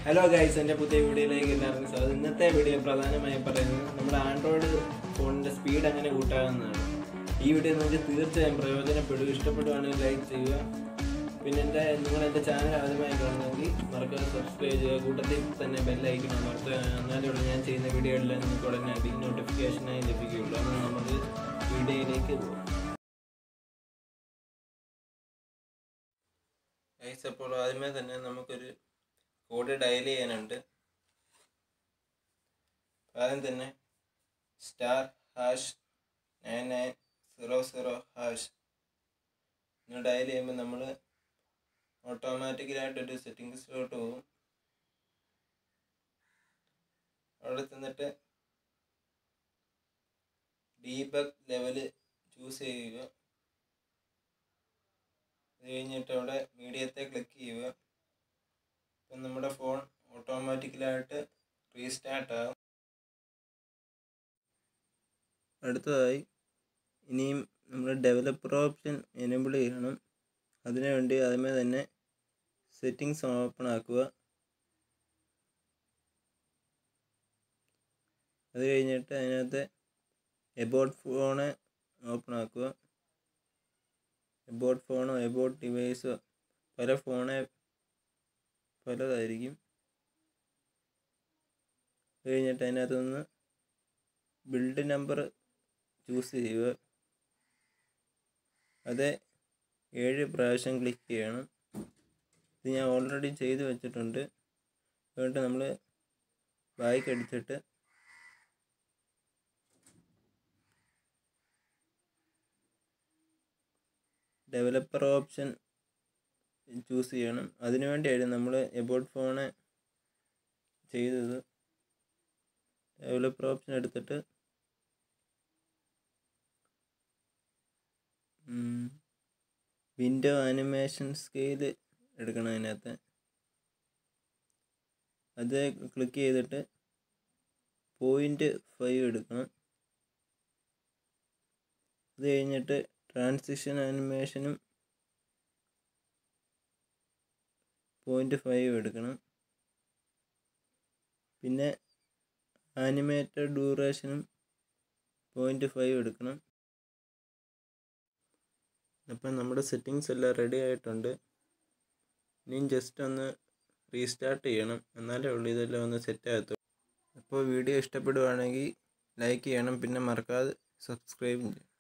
Hello guys, എൻ്റെ പുതിയ വീഡിയോയിലേക്ക് എല്ലാവർക്കും സ്വാഗതം. ഇന്നത്തെ വീഡിയോ പ്രധാനമായും പറയുന്നത് നമ്മുടെ ആൻഡ്രോയിഡ് ഫോണിൻ്റെ സ്പീഡ് എങ്ങനെ കൂട്ടാമെന്നാണ്. ഈ വീഡിയോ നിങ്ങൾക്ക് തീർച്ചയായും പ്രയോജനപ്പെടും. ഇഷ്ടപ്പെടുവാണെങ്കിൽ ലൈക്ക് ചെയ്യുക. പിന്നെ നിങ്ങൾ എൻ്റെ ചാനൽ ആദ്യമായി കാണുമെങ്കിൽ മറക്കാതെ സബ്സ്ക്രൈബ് ചെയ്യുക. കൂട്ടത്തിൽ തന്നെ ബെല്ലൈക്കൺ അമർത്തുക. എന്നാലുള്ള ഞാൻ ചെയ്യുന്ന വീഡിയോകളിൽ നിങ്ങൾക്ക് ഉടനെ നോട്ടിഫിക്കേഷനായി ലഭിക്കുകയുള്ളൂ. അപ്പോൾ നമുക്ക് വീഡിയോയിലേക്ക് പോകാം. ഗൈസ്, അപ്പോൾ ആദ്യമേ തന്നെ നമുക്കൊരു കോഡ് ഡയൽ ചെയ്യാനുണ്ട്. ആദ്യം തന്നെ *#9900# എന്ന് ഡയൽ ചെയ്യുമ്പോൾ നമ്മൾ ഓട്ടോമാറ്റിക്കലായിട്ടൊരു സെറ്റിങ്സിലോട്ട് പോകും. അവിടെ ചെന്നിട്ട് ഡീബഗ് ലെവല് ചൂസ് ചെയ്യുക. അത് കഴിഞ്ഞിട്ട് അവിടെ മീഡിയത്തെ ക്ലിക്ക് ചെയ്യുക. അപ്പം നമ്മുടെ ഫോൺ ഓട്ടോമാറ്റിക്കലായിട്ട് റീസ്റ്റാർട്ട് ആകും. അടുത്തതായി ഇനിയും നമ്മൾ ഡെവലപ്പർ ഓപ്ഷൻ എനേബിൾ ചെയ്യണം. അതിനുവേണ്ടി ആദ്യമേ തന്നെ സെറ്റിങ്സ് ഓപ്പൺ ആക്കുക. അത് കഴിഞ്ഞിട്ട് അതിനകത്ത് എബൌട്ട് ഫോണ് ഓപ്പൺ ആക്കുക. എബൌട്ട് ഫോണോ എബൌട്ട് ഡിവൈസോ പലതായിരിക്കും. അത് കഴിഞ്ഞിട്ട് അതിനകത്തുനിന്ന് ബിൽഡ് നമ്പർ ചൂസ് ചെയ്യുക. അത് 7 പ്രാവശ്യം ക്ലിക്ക് ചെയ്യണം. ഇത് ഞാൻ ഓൾറെഡി ചെയ്ത് വെച്ചിട്ടുണ്ട്. അതുകൊണ്ട് നമ്മൾ ബാക്ക് അടിച്ചിട്ട് ഡെവലപ്പർ ഓപ്ഷൻ ചൂസ് ചെയ്യണം. അതിനു വേണ്ടിയായിരുന്നു നമ്മൾ എബൌട്ട് ഫോണ് ചെയ്തത്. ഡെവലപ്പർ ഓപ്ഷൻ എടുത്തിട്ട് വിൻഡോ ആനിമേഷൻ സ്കെയിൽ എടുക്കണം. അതിനകത്ത് അത് ക്ലിക്ക് ചെയ്തിട്ട് 0.5 എടുക്കണം. അത് കഴിഞ്ഞിട്ട് ട്രാൻസിഷൻ ആനിമേഷനും 0.5 എടുക്കണം. പിന്നെ ആനിമേറ്റഡ് ഡ്യൂറേഷനും 0.5 എടുക്കണം. അപ്പം നമ്മുടെ സെറ്റിങ്സ് എല്ലാം റെഡി ആയിട്ടുണ്ട്. ഇനിയും ജസ്റ്റ് ഒന്ന് റീസ്റ്റാർട്ട് ചെയ്യണം. എന്നാലേ ഉള്ളൂ ഇതെല്ലാം ഒന്ന് സെറ്റ് ആകത്തുള്ളൂ. അപ്പോൾ വീഡിയോ ഇഷ്ടപ്പെടുവാണെങ്കിൽ ലൈക്ക് ചെയ്യണം. പിന്നെ മറക്കാതെ സബ്സ്ക്രൈബ് ചെയ്യണം.